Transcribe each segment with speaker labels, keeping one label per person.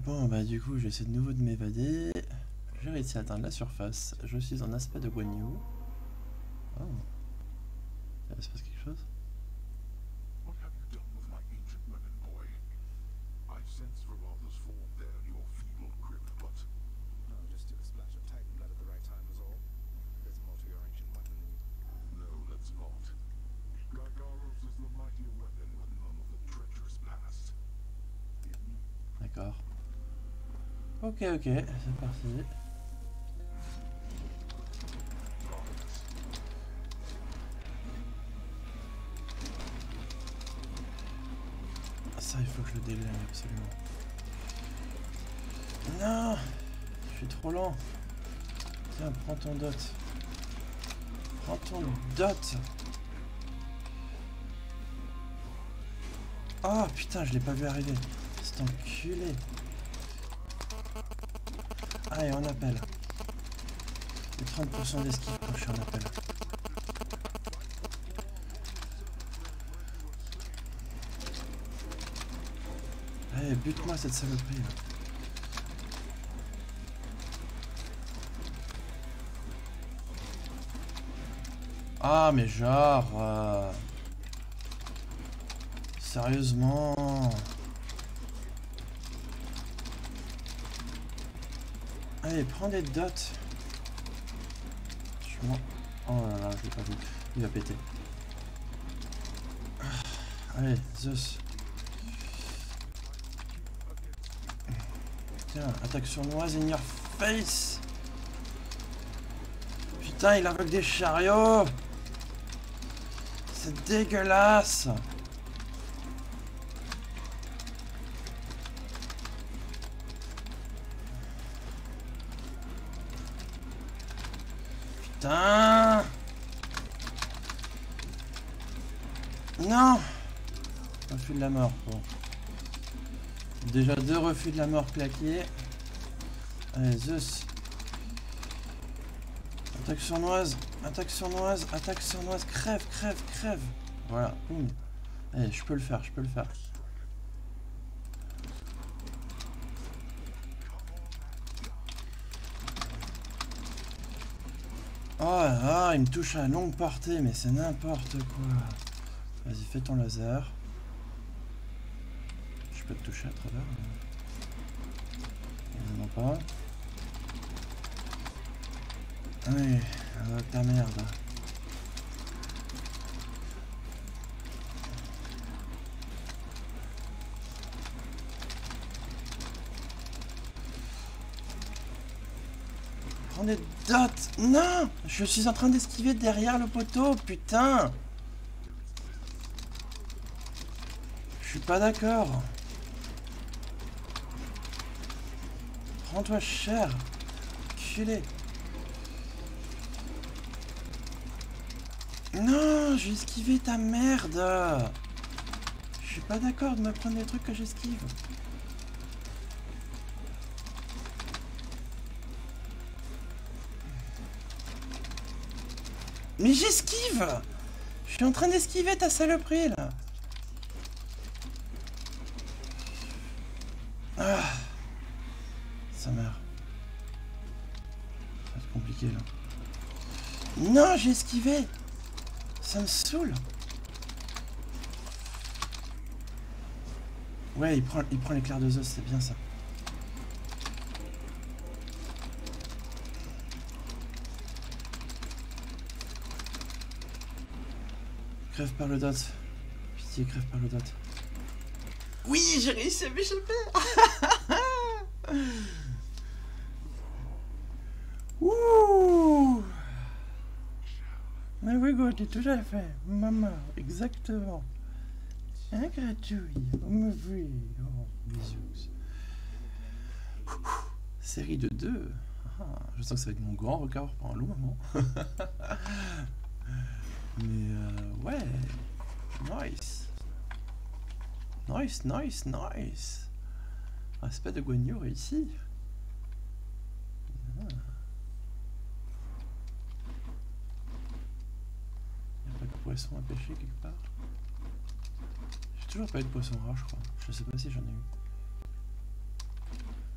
Speaker 1: Bon bah du coup j'essaie de nouveau de m'évader. J'ai réussi à atteindre la surface. Je suis en aspect de Guan Yu. Oh. Il se passe quelque chose?
Speaker 2: What have you done with my ancient weapon, boy? I sense Veralda's form there in your feeble grip, but...
Speaker 3: Oh, just took a splash of Titan blood at the right time was all. There's more to your ancient weapon than you...
Speaker 2: No, let's not. Gargaros is the mightier weapon with none of the treacherous past.
Speaker 1: D'accord. Ok, c'est parti. Ça, il faut que je le délègue absolument. Non, je suis trop lent. Tiens, prends ton dot. Prends ton dot. Oh putain, je l'ai pas vu arriver. C'est enculé. Allez, on appelle. Et 30% d'esquive quand je suis en appel. Allez, bute-moi cette saloperie là. Ah mais genre... Sérieusement... Allez, prends des dots. Oh là là, je l'ai pas vu. Il va péter. Allez, Zeus. Tiens, attaque sournoise in your face. Putain, il invoque des chariots. C'est dégueulasse. Putain. Non. Refus de la mort. Bon. Déjà 2 refus de la mort claqués. Allez, Zeus. Attaque sournoise. Attaque sournoise. Attaque sournoise. Crève, crève, crève. Voilà. Boum. Allez, je peux le faire, je peux le faire. Oh là là, il me touche à longue portée, mais c'est n'importe quoi. Vas-y, fais ton laser. Je peux te toucher à travers. Non pas. Allez, ta merde. Prends des dots. Non, je suis en train d'esquiver derrière le poteau, putain. Je suis pas d'accord. Prends-toi cher. Culé. Non, j'ai esquivé ta merde. Je suis pas d'accord de me prendre des trucs que j'esquive. Mais j'esquive. Je suis en train d'esquiver ta saloperie là. Ah. Sa mère. Ça va être compliqué là. Non, j'ai esquivé. Ça me saoule. Ouais, il prend l'éclair de Zeus, c'est bien ça. Crève par le dot. Pitié, crève par le dot. Oui, j'ai réussi à m'échapper. Ouh. Mais oui, Gauthier, tout à fait. Maman, exactement. Un gratouille. On me vu. Oh, bisous. Série de 2. Ah, je sens que ça va être mon grand record pour un long moment. Mais ouais. Nice. Nice, nice, nice. Aspect de Guan Yu réussi. Ah. Il n'y a pas de poisson à pêcher quelque part. J'ai toujours pas eu de poisson rare, je crois. Je sais pas si j'en ai eu.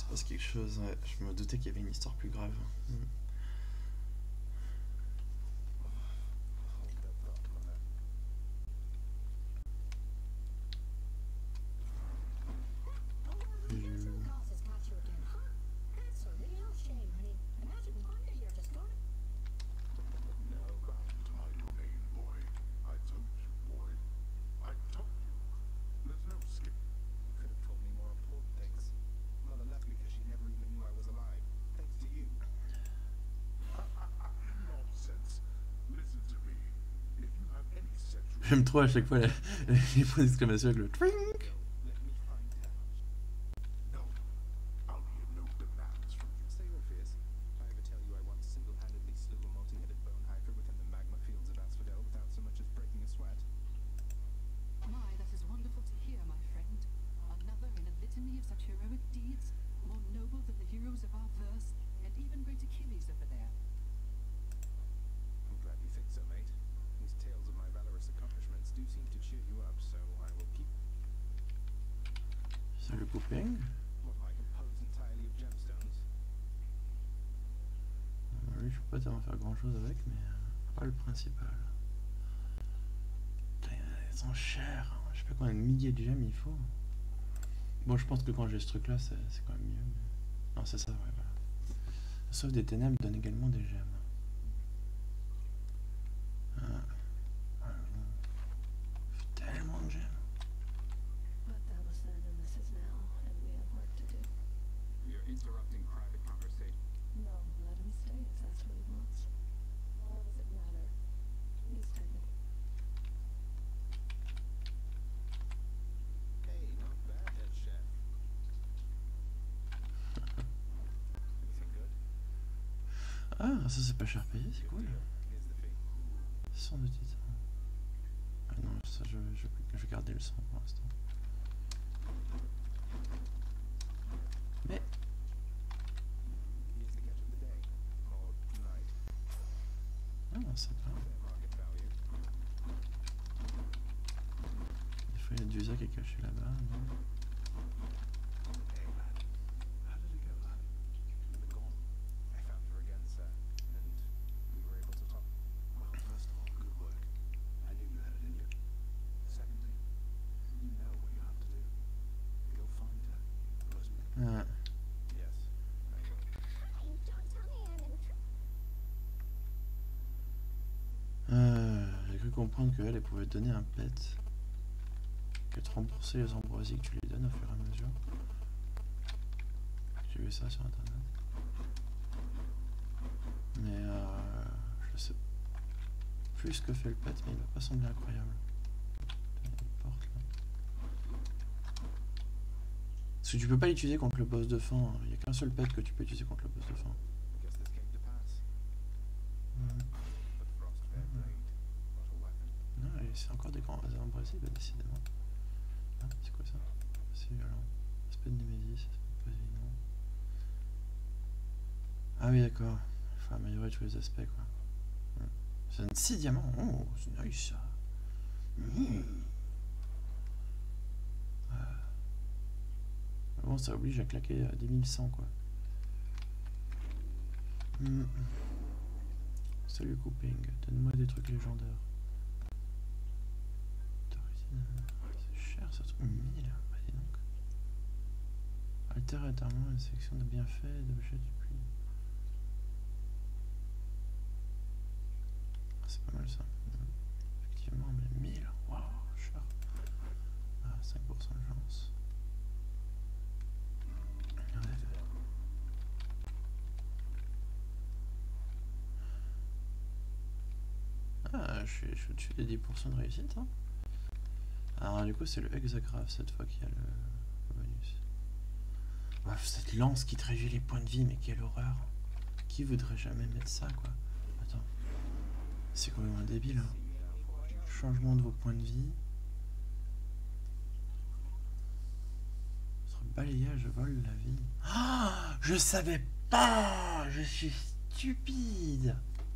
Speaker 1: passe quelque chose, ouais. Je me doutais qu'il y avait une histoire plus grave.
Speaker 3: Hold that thought, Mother. No,
Speaker 2: To my domain, boy. I told you, boy. I told you. There's no escape.
Speaker 3: could have told me more important things. Mother left because she never even knew I was alive. Thanks to you.
Speaker 2: Nonsense. Listen to me. If you have any sexual...
Speaker 1: J'aime trop à chaque fois les points d'exclamation avec le twink.
Speaker 3: Let me find her.
Speaker 2: No. I'll hear no demands from you.
Speaker 3: Say Orpheus. I ever tell you I once single-handedly slew a multi-headed bone hiker within the magma fields of Asphodel without so much as breaking a sweat?
Speaker 4: My, that is wonderful to hear, my friend. Another in a litany of such heroic deeds, more noble than the heroes of our verse, and even great Achilles over there.
Speaker 3: I'm glad you think so, mate. These tales of my valorous accomplishments do seem to cheer you up, so I will keep
Speaker 1: Salut couping.
Speaker 3: what I compose entirely of gemstones.
Speaker 1: Lui, je peux pas tellement faire grand chose avec, mais pas le principal. Putain, elles sont chères. Hein. Je sais pas combien de milliers de gemmes il faut. Bon, je pense que quand j'ai ce truc là, c'est quand même mieux. Mais... Non, c'est ça, ouais, voilà. Sauf des ténèbres donne également des gemmes. Tellement de gemmes.
Speaker 5: But that was then and this is now, and we have work to do.
Speaker 6: You're interrupting private conversation.
Speaker 5: No, let him stay if that's what he wants. Why does it matter? He's taken.
Speaker 3: Hey, not bad, head chef. Anything good?
Speaker 1: Ah, ça c'est pas cher payé, c'est cool.
Speaker 3: Here's the fee.
Speaker 1: 100 de titre. Ah non, ça je vais garder le 100 pour l'instant. Mais
Speaker 3: Here's the catch of the day. Or night.
Speaker 1: ah, sympa.
Speaker 3: Fair market value.
Speaker 1: Des fois il y a du Dusa qui est caché là-bas. Non.
Speaker 3: Hey, lad. How did it go, lad? You were gone. I found her again, sir, and we were able to talk.
Speaker 2: Well, first of all, good work. I knew you had it in you. Secondly, you know what you have to do. Go find her. Promise me.
Speaker 1: Ah,
Speaker 3: Yes, I will.
Speaker 1: j'ai cru comprendre qu'elle elle pouvait te donner un pet. Que te rembourser les ambroisies que tu lui donnes au fur et à mesure. J'ai vu ça sur internet. Mais je sais plus ce que fait le pet, mais il m'a pas semblé incroyable. Il y a une porte là. Parce que tu peux pas l'utiliser contre le boss de fin. Hein. Il n'y a qu'un seul pet que tu peux utiliser contre le boss de fin.
Speaker 3: I guess this came to pass.
Speaker 1: Mhm.
Speaker 3: But Frostfair blade, what a weapon.
Speaker 1: Non, et c'est encore des grands ambroisies, bah, décidément. Ah, c'est quoi ça? C'est violent. Aspect de Némésis, aspect de Poséidon. Ah oui, d'accord. Il faut améliorer tous les aspects, quoi. Ça donne 6 diamants. Oh, c'est nice, ça. Bon, ça oblige à claquer 10 100, quoi. Salut, Cooping. Donne-moi des trucs légendaires. C'est cher, ça truc. 1000. Bah, dis donc. Altère éternellement une sélection de bienfaits d'objets du puits. C'est pas mal ça. Effectivement, mais 1000. Waouh, cher. Ah, 5% de chance. Regardez. Ah, je suis au-dessus des 10% de réussite. Hein. Alors, du coup, c'est le hexagraphe cette fois qui a le bonus. Ouais, cette lance qui te réduit les points de vie, mais quelle horreur! Qui voudrait jamais mettre ça, quoi? Attends. C'est complètement débile. Hein. Changement de vos points de vie. Votre balayage vole la vie. Ah, je savais pas! Je suis stupide!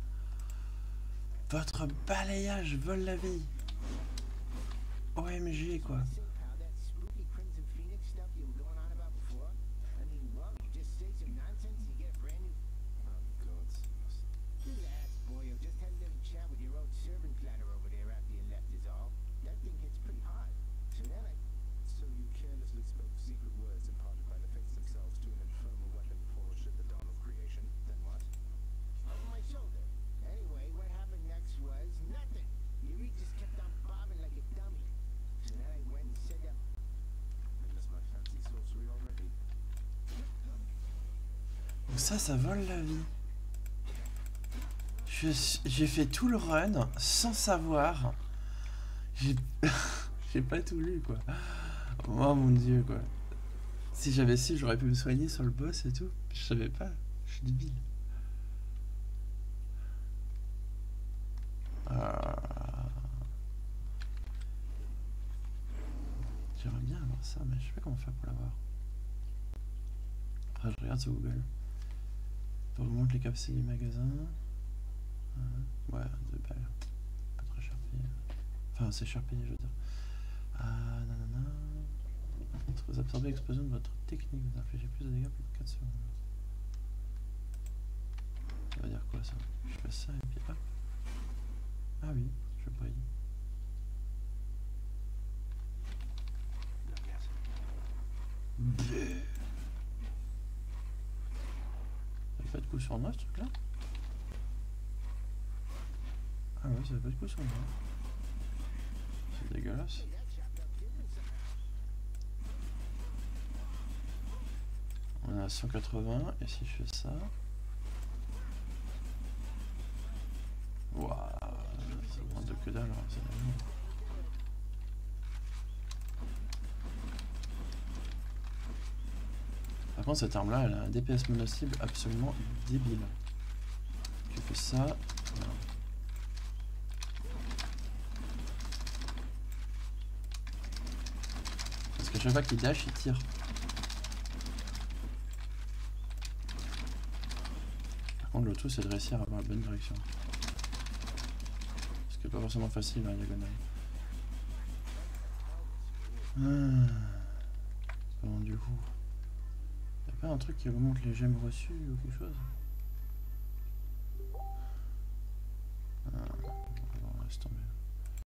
Speaker 1: Votre balayage vole la vie. OMG, quoi.
Speaker 7: That spooky Crimson Phoenix stuff you were going on about before? I mean, well,
Speaker 1: Ça vole la vie. J'ai fait tout le run sans savoir. J'ai j'ai pas tout lu quoi. Oh mon dieu quoi. Si j'avais su, j'aurais pu me soigner sur le boss et tout. Je savais pas. Je suis débile. J'aimerais bien avoir ça, mais je sais pas comment faire pour l'avoir. Après, je regarde sur Google. Je vous montre les capacités du magasin. Ouais, 2 balles. Pas très cher payé. Enfin, c'est cher payé, je veux dire. Nanana. Lorsque vous absorbez l'explosion de votre technique, vous infligez plus de dégâts pendant 4 secondes. Ça veut dire quoi ça? Je fais ça et puis hop. Ah oui, je brille. Ça fait pas de coup sur moi ce truc là? Ah ouais, ça fait pas de coup sur moi. C'est dégueulasse. On est à 180 et si je fais ça... Waouh, ça demande de que dalle, hein, c'est la merde. Par contre cette arme là elle a un DPS mono-cible absolument débile. Je fais ça... Non. Parce que chaque fois qu'il dash il tire. Par contre le tout c'est de réussir à avoir la bonne direction. Ce qui est pas forcément facile la diagonale. Bon, du coup... Y'a pas un truc qui augmente les gemmes reçues ou quelque chose?